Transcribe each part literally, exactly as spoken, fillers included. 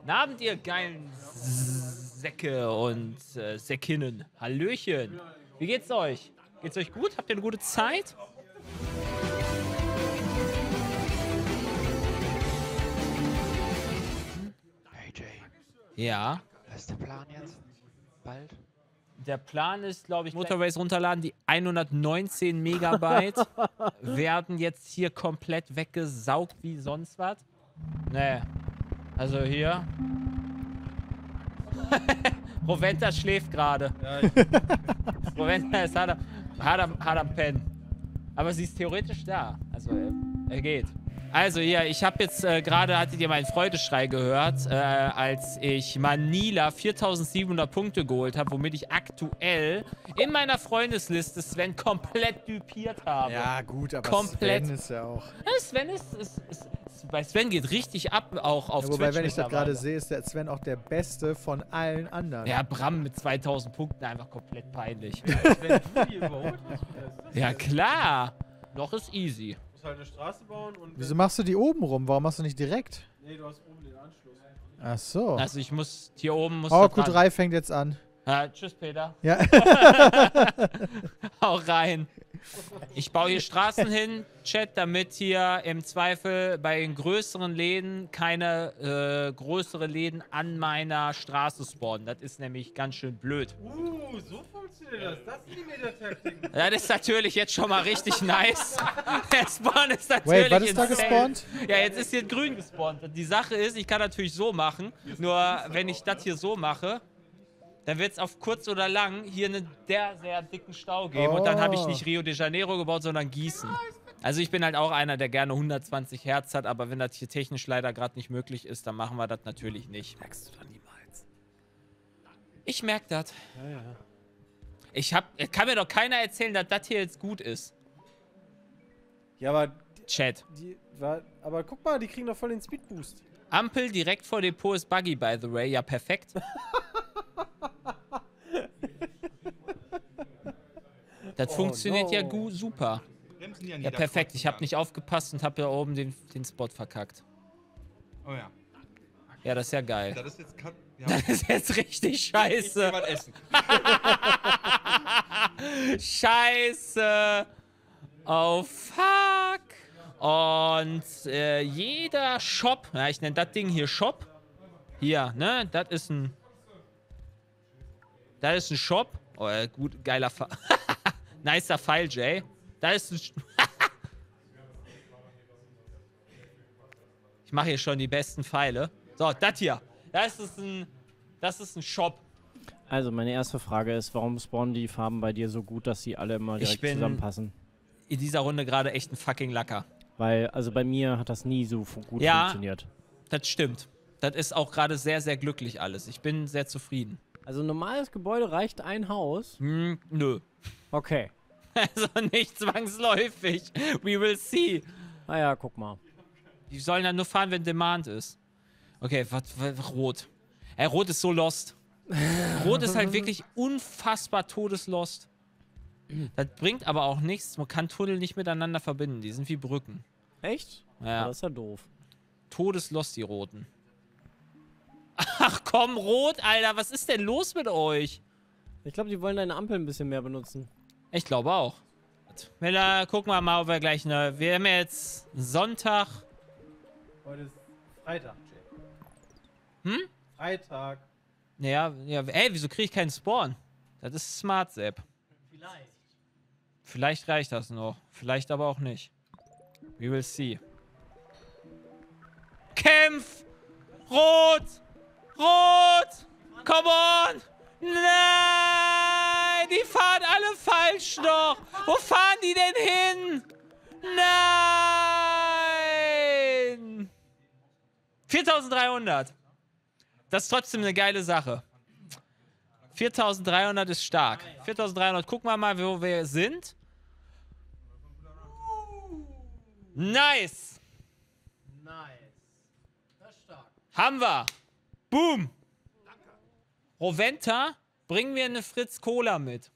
Guten Abend, ihr geilen Säcke und äh, Säckinnen. Hallöchen. Wie geht's euch? Geht's euch gut? Habt ihr eine gute Zeit? Hey Jay, Ja. was ist der Plan jetzt? Bald? Der Plan ist, glaube ich, Motorways runterladen. Die hundertneunzehn Megabyte werden jetzt hier komplett weggesaugt wie sonst was. Nee. Also hier. Roventa schläft gerade. Ja, ich Roventa ist hart am, hart am, hart am Pennen. Aber sie ist theoretisch da. Also, er, er geht. Also, ja, ich habe jetzt äh, gerade, hattet ihr meinen Freudeschrei gehört, äh, als ich Manila viertausendsiebenhundert Punkte geholt habe, womit ich aktuell in meiner Freundesliste Sven komplett düpiert habe. ja, gut, aber Komplett. Sven ist ja auch. Ja, Sven ist, ist, ist, ist, bei Sven geht richtig ab, auch auf Ja, wobei, Twitch wenn ich das gerade mittlerweile. sehe, ist der Sven auch der Beste von allen anderen. Ja, Bram mit zweitausend Punkten einfach komplett peinlich. Wenn du die überholt hast, Ja, klar. Noch ist easy. musst halt eine Straße bauen und. Wieso machst du die oben rum? Warum machst du nicht direkt? Nee, du hast oben den Anschluss. Ach so. Also ich muss, hier oben muss Oh, das Q ran. drei fängt jetzt an. Ja, tschüss, Peter. Ja. Hau rein. Ich baue hier Straßen hin, Chat, damit hier im Zweifel bei den größeren Läden keine äh, größere Läden an meiner Straße spawnen. Das ist nämlich ganz schön blöd. Uh, so funktioniert das. Das ist die Metataktik. Das ist natürlich jetzt schon mal richtig nice. Der Spawn ist natürlich Wait, was ist da insane. gespawnt? Ja, jetzt ist hier grün gespawnt. Die Sache ist, ich kann natürlich so machen, nur wenn ich das hier so mache, dann wird es auf kurz oder lang hier einen sehr, sehr dicken Stau geben. Oh. Und dann habe ich nicht Rio de Janeiro gebaut, sondern Gießen. Also ich bin halt auch einer, der gerne hundertzwanzig Hertz hat, aber wenn das hier technisch leider gerade nicht möglich ist, dann machen wir das natürlich nicht. Merkst du dann niemals? Ich merke das. Ja, ja. Ich hab, kann mir doch keiner erzählen, dass das hier jetzt gut ist. Ja, aber. Chat. Die, war, aber guck mal, die kriegen doch voll den Speedboost. Ampel direkt vor Depot ist Buggy, by the way. Ja, perfekt. Das Oh, funktioniert no. ja gut, super. Bremsen ja, Ja, perfekt. Ich habe nicht aufgepasst und habe da oben den, den Spot verkackt. Oh ja. Ja, das ist ja geil. Das ist jetzt. Kat ja. Das ist jetzt richtig Ich scheiße. geh was essen. Scheiße. Oh, fuck. Und äh, jeder Shop, ja, ich nenne das Ding hier Shop. Hier, ne, das ist ein... Das ist ein Shop. Oh, äh, gut, geiler Pfeil. Nicer Pfeil, Jay. Da ist ein... Sch ich mache hier schon die besten Pfeile. So, das hier. Das ist ein... Das ist ein Shop. Also, meine erste Frage ist, warum spawnen die Farben bei dir so gut, dass sie alle immer Ich direkt bin- zusammenpassen? In dieser Runde gerade echt ein fucking Lacker. Weil, also bei mir hat das nie so fu gut Ja. funktioniert. Das stimmt. Das ist auch gerade sehr, sehr glücklich alles. Ich bin sehr zufrieden. Also ein normales Gebäude reicht ein Haus? Hm, nö. Okay. Also nicht zwangsläufig. We will see. Naja, guck mal. Die sollen dann nur fahren, wenn Demand ist. Okay, was, was rot. Ey, rot ist so lost. Rot ist halt wirklich unfassbar todeslost. Das bringt aber auch nichts. Man kann Tunnel nicht miteinander verbinden. Die sind wie Brücken. Echt? Ja. Das ist ja doof. Todeslost, die Roten. Ach komm, Rot, Alter. Was ist denn los mit euch? Ich glaube, die wollen deine Ampel ein bisschen mehr benutzen. Ich glaube auch. Miller, gucken wir mal, ob wir gleich eine... Wir haben ja jetzt Sonntag. Heute ist Freitag, Jay. Hm? Freitag. Ja, ja. Ey, wieso kriege ich keinen Spawn? Das ist Smart Zap. Vielleicht. Vielleicht reicht das noch. Vielleicht aber auch nicht. We will see. Kämpf! Rot! Rot! Come on! Nein! Die fahren alle falsch noch! Wo fahren die denn hin? Nein! viertausenddreihundert. Das ist trotzdem eine geile Sache. viertausenddreihundert ist stark. viertausenddreihundert, gucken wir mal, wo wir sind. Nice. Nice. Das ist stark. Haben wir. Boom. Roventa, bringen wir eine Fritz Cola mit.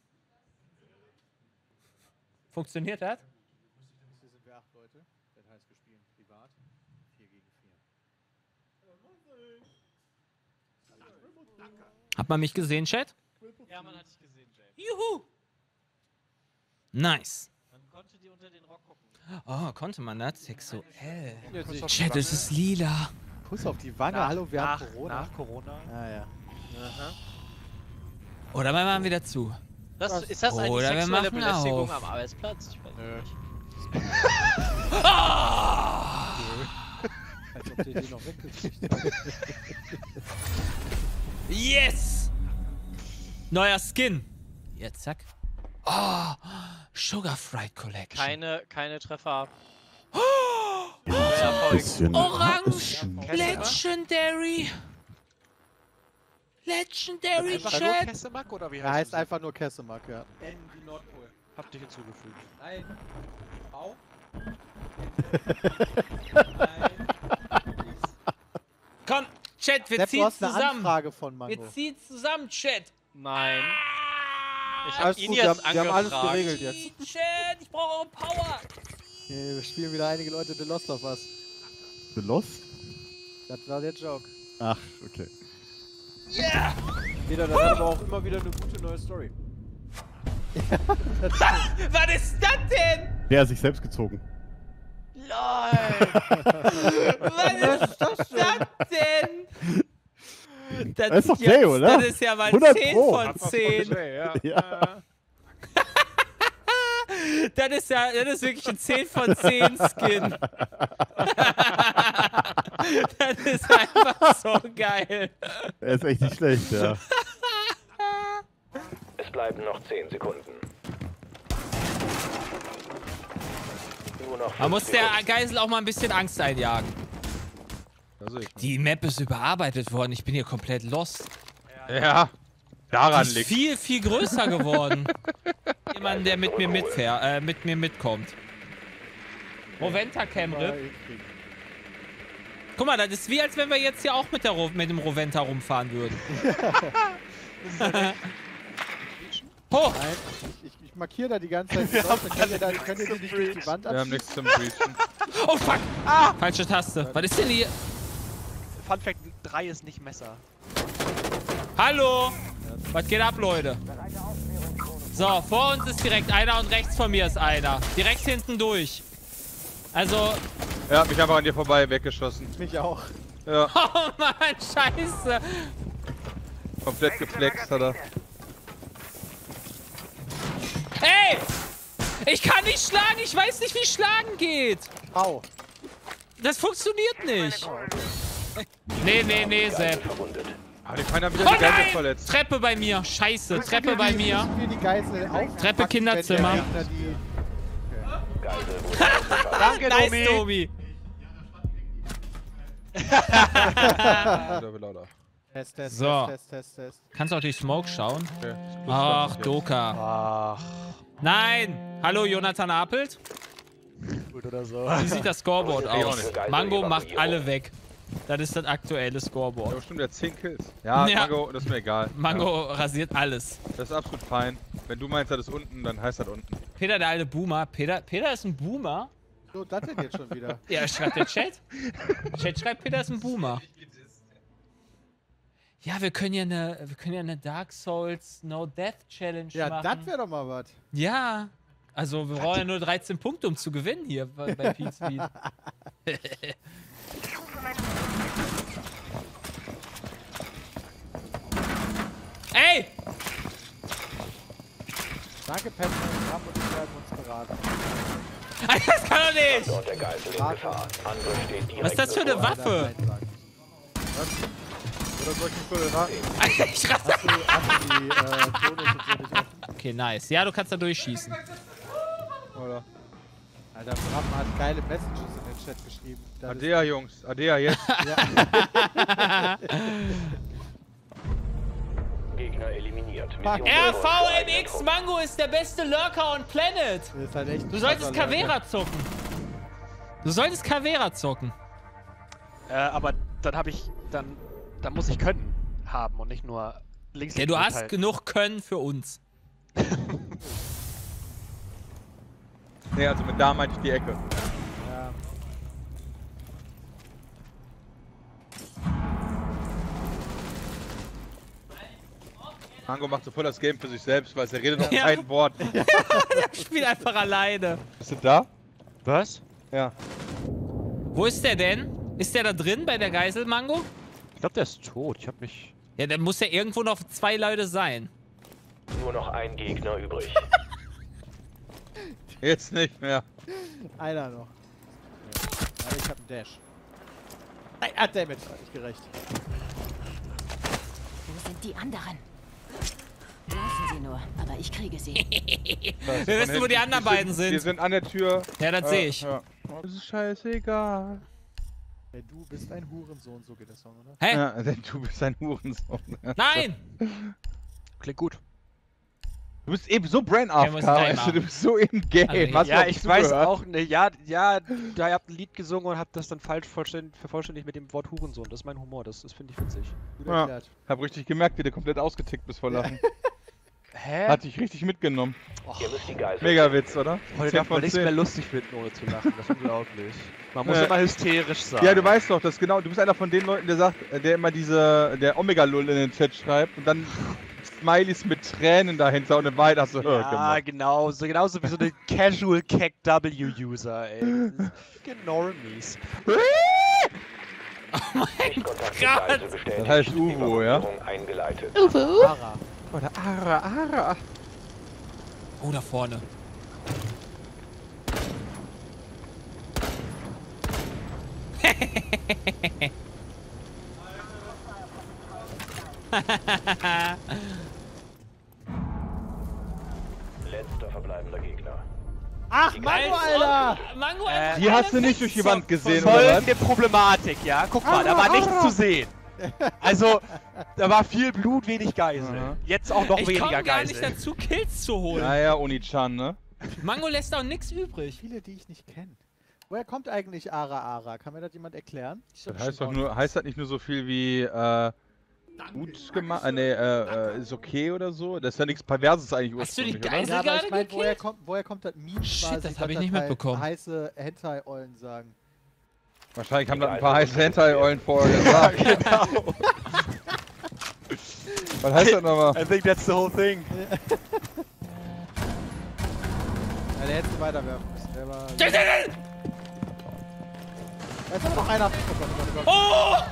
Funktioniert das? Hier sind wir acht Leute. Das heißt, wir spielen privat vier gegen vier. Hat man mich gesehen, Chat? Ja, man hat dich gesehen, Jay. Juhu! Nice. Man konnte dir unter den Rock gucken. Oh, konnte man das? Sexuell. Jetzt nicht. Chat, es ist lila. Kuss auf die Wange. Hallo, wir nach, haben Corona. Nach Corona. Ah, ja. Oder wir machen wieder zu. Das, ist das eine Oder wir sexuelle machen Belästigung auf. am Arbeitsplatz? Ich weiß Nö. nicht. Als ob der den noch weggekriegt hat. Yes! Neuer Skin. Jetzt, zack. Oh, Sugar Fried Collection. Keine, keine Treffer. Bisschen, Orange. bisschen. Legendary. Legendary Einfach nur Chat. Kessemark oder wie Er heißt heißt es? einfach nur Kessemark, ja. N wie Nordpol. Hab dich hinzugefügt. Nein. V. Nein. Komm, Chat, wir Sepp, du ziehen hast eine zusammen. Anfrage von Mango. Wir ziehen zusammen, Chat. Nein. Ich hab Alles ihn gut, jetzt wir haben, wir haben alles angefragt. geregelt jetzt. Chat, ich brauche eure Power. Nee, wir spielen wieder einige Leute The Lost of Us. The Lost? Das war der Joke. Ach, okay. Jeder, das hat aber auch immer wieder eine gute neue Story. Was ist das denn? Der hat sich selbst gezogen. Was ist das denn? Das, Das ist doch jetzt- Jay, oder? Das ist ja mal hundert zehn Pro. von zehn. Ja. Das ist ja, das ist wirklich ein zehn von zehn Skin. Das ist einfach so geil. Er ist echt nicht schlecht, ja. Es bleiben noch zehn Sekunden. Nur noch Man muss fünf der Sekunden. Geisel auch mal ein bisschen Angst einjagen. Also ich. Die Map ist überarbeitet worden. Ich bin hier komplett lost. Ja, Die daran ist liegt. viel, viel größer geworden. Jemand, der mit mir mitfährt, äh, mit mir mitkommt. Roventa Camrip. Guck mal, das ist wie, als wenn wir jetzt hier auch mit, der Ro mit dem Roventa rumfahren würden. Hoch! Nein, ich, ich, ich markiere da die ganze Zeit. Die Leute, könnt ihr, da, könnt ihr die nicht durch die Wand Wir haben abziehen? nichts zum Breachen. Oh fuck! Falsche Taste. Was ist denn hier? Fun Fact drei ist nicht Messer. Hallo! Was geht ab, Leute? So, vor uns ist direkt einer und rechts von mir ist einer. Direkt hinten durch. Also, Er hat mich einfach an dir vorbei weggeschossen. Mich auch. Ja, oh Mann, scheiße. komplett geflext hat er. Ey! Ich kann nicht schlagen, ich weiß nicht, wie Schlagen geht. Au. Das funktioniert nicht. Nee, nee, nee, Sepp. Verwundet. Ah, die Feinde haben wieder Oh die Geisel nein! verletzt. Treppe bei mir. Scheiße, Treppe bei mir. Müssen wir die Geisel aufpacken, Treppe, wenn Kinderzimmer. der Gegner die- Geisel wurde ausgefallen. Danke, Nice, Domi! Tobi. Lauter, lauter. Test, Test, So. Test, Test, Test, Test. Kannst du auch durch Smoke schauen? Okay. Ach, Doka. Ach, Nein! Hallo, Jonathan Apelt. gut oder so. Wie sieht das Scoreboard Ich auch aus? nicht. Mango macht alle weg. Das ist das aktuelle Scoreboard. Ja, stimmt, der hat zehn Kills. Ja, Ja. Mango, das ist mir egal. Mango rasiert alles. Ja, das ist absolut fein. Wenn du meinst, das ist unten, dann heißt das unten. Peter, der alte Boomer. Peter, Peter ist ein Boomer? So, das denn jetzt schon wieder? Ja, schreibt der Chat. Chat schreibt, Peter ist ein Boomer. Ja, wir können ja eine, wir können ja eine Dark Souls No Death Challenge Ja, machen. das wäre doch mal was. Ja. Also, wir brauchen ja nur dreizehn Punkte, um zu gewinnen hier bei, bei Pete Speed. Ey! Danke, Pep, wir haben uns, wir haben uns beraten. Das kann doch nicht! Dort der Geisel in Gefahr. Angriff steht direkt Was ist das für eine bevor. Waffe? Oder soll ich nicht beraten? Ich raste. Hast du, hast du die äh, Tonus und so nicht offen? Okay, nice. Ja, du kannst da durchschießen. Oder? Alter, Bram hat geile Messages in den Chat geschrieben. Das ist- Adea, Jungs. Adea, jetzt. Gegner eliminiert. Fuck. Mission R V verloren für M X eigenen Mango ist der beste Lurker on Planet. Das ist halt echt ein Du solltest krasser Cavera zocken. Du solltest Cavera zocken. Äh, aber dann habe ich, dann, dann muss ich können haben und nicht nur links. Ja, du hast genug Können für uns. Nee, also mit da meinte ich die Ecke. Ja. Mango macht so voll das Game für sich selbst, weil er redet noch Ja. kein Wort. Ich spiele einfach alleine. Bist du da? Was? Ja. Wo ist der denn? Ist der da drin bei der Geisel, Mango? Ich glaube, der ist tot. Ich hab mich... Ja, dann muss ja irgendwo noch zwei Leute sein. Nur noch ein Gegner übrig. Jetzt nicht mehr. Einer noch. Ja, ich hab einen Dash. Nein, ah, dammit. Hat nicht gerecht. Wo sind die anderen? Lassen Sie nur, aber ich kriege sie. Wir wissen, wo die anderen beiden sind. Wir sind an der Tür. Ja, das Äh, sehe ich. Ja. Das ist scheißegal. Hey, du bist ein Hurensohn, so geht der Song, oder? Hä? Ja, denn du bist ein Hurensohn. Nein! Klingt gut. Du bist eben so brain Ja, muss ich AFK, gleich weißt du, du machen. bist so im Game. Also, Hast du Ja, auch ich weiß zugehört? auch nicht. Ja, ja, da ihr habt ein Lied gesungen und habt das dann falsch vollständig, vervollständigt mit dem Wort Hurensohn. Das ist mein Humor, das, das finde ich witzig. Gut Ja. erklärt. Hab richtig gemerkt, wie du komplett ausgetickt bist vor Lachen. Hä? Hat dich richtig mitgenommen. Ihr müsst die Geisel. Mega Witz, oder? Heute zehn darf man von nichts zehn. mehr lustig finden, ohne zu lachen. Das ist unglaublich. Man muss Äh, immer hysterisch sein. Ja, du weißt doch, das genau. Du bist einer von den Leuten, der sagt, äh, der immer diese, der Omega-Lull in den Chat schreibt und dann Smileys mit Tränen dahinter und in Wahrheit hast du Ja, gemacht. genau. So, genauso wie so eine Casual Cack W-User, ey. Normies. Sichtkontakt zur Gott. Geisel bestätigt. Das heißt Uwo, ja? Evakuierung eingeleitet. Ara. Oder Ara, Ara. Oh, da vorne. Letzter verbleibender Gegner. Ach, Mango, Alter! Mango, Äh, einfach Die hast du alle nicht durch die Wand gesehen, Voll- oder was? Folgende Problematik, ja? Guck mal, da war nichts zu sehen. Also, da war viel Blut, wenig Geisel. Aha. Jetzt auch noch Ich weniger komme gar nicht Geisel. dazu, Kills zu holen. Naja, Oni-chan, ne? Mango lässt auch nichts übrig. Viele, die ich nicht kenne. Woher kommt eigentlich Ara Ara? Kann mir das jemand erklären? Das heißt doch nur, heißt das nicht nur so viel wie, äh, gut gemacht, äh, nee, äh, äh, ist okay oder so? Das ist ja nichts Perverses eigentlich Hast du die ursprünglich, Geisel- Ja, aber ich gerade meine, woher gekillt? kommt, woher kommt das Meme Shit, quasi, das hab ich dass nicht halt mitbekommen. heiße Hentai-Eulen sagen? Wahrscheinlich haben da ein paar heiße Hentai-Eulen vorher gesagt. Genau. Was heißt das nochmal? I think that's the whole thing. Ja, der hätte weiterwerfen müssen. Der war... Da ist aber noch einer. Oh Gott, oh Gott, oh Gott.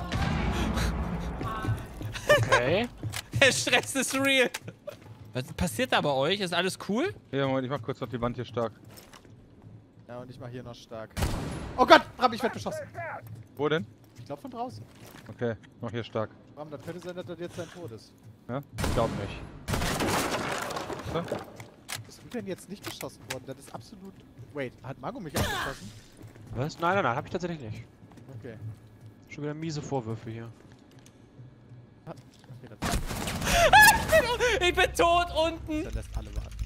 Oh! Okay. Der Stress ist real. Was passiert da bei euch? Ist alles cool? Ja, Moment, ich mach kurz noch die Wand hier stark. Ja, und ich mach hier noch stark. Oh Gott, Bram, ich werd beschossen. Wo denn? Ich glaub von draußen. Okay, noch hier stark. Bram, das könnte sein, dass das jetzt dein Tod ist. Ja? Ich glaub nicht. So? Bist du denn jetzt nicht beschossen worden? Das ist absolut... Wait, hat Mango mich abgeschossen? Was? Nein, nein, nein, hab ich tatsächlich nicht. Okay. Schon wieder miese Vorwürfe hier. Okay, das, Ich bin tot unten. das lässt alle warten.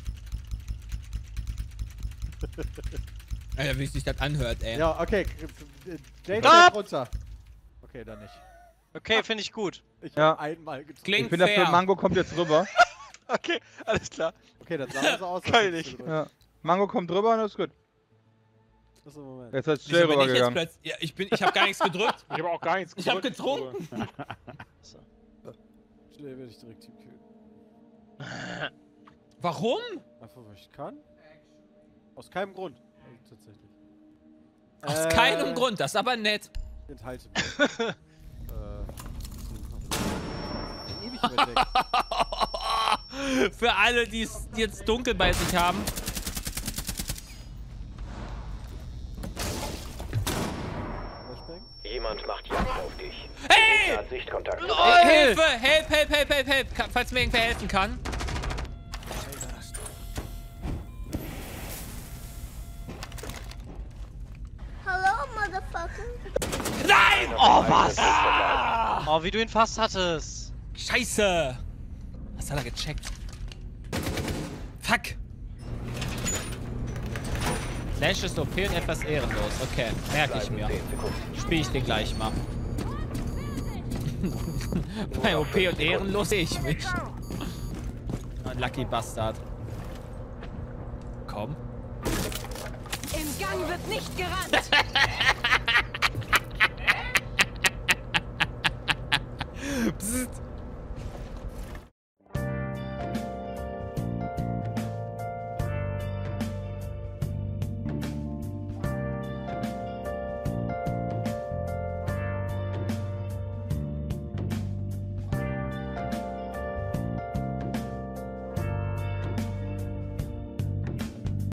Alter, wie sich das anhört, ey. Ja, okay. Jade Ah! fällt runter. Okay, dann nicht. Okay, finde ich gut. Ich Ja. hab einmal getroffen. Klingt Ich bin dafür, fair. Mango kommt jetzt rüber. Okay, alles klar. Okay, das sah so aus. als Kann ich hättest du nicht. gedrückt. Ja. Mango kommt rüber und das ist gut. Das ist ein Moment. Jetzt hat Wieso Jay bin ich jetzt rübergegangen. plötzlich... Ja, ich bin... Ich hab gar nichts gedrückt. Ich habe auch gar nichts Ich hab getrunken. Schnell werde ich direkt Team killen. Warum? Einfach, weil ich kann. Aus keinem Grund. Also, tatsächlich. Aus Äh, keinem Grund, das ist aber nett. Enthalte mich. äh. Bin ewig weit weg. Für alle, die es jetzt dunkel bei sich haben. Flashbang? Jemand macht Jagd auf dich. Hey! Gegner hat Sichtkontakt. Hey, Hilfe! Help, help, help, help, help! Ka- Falls mir irgendwer helfen kann. Hallo, Motherfucker. Nein! Oh, was? Oh, wie du ihn fast hattest. Scheiße! Was hat er gecheckt? Fuck! Flash ist O P und etwas ehrenlos. Okay, merke ich mir. zehn Sekunden. Spiel ich den gleich mal. Bei O P und ehrenlos sehe ich mich. Ein Lucky Bastard. Komm. Im Gang wird nicht gerannt. Psst.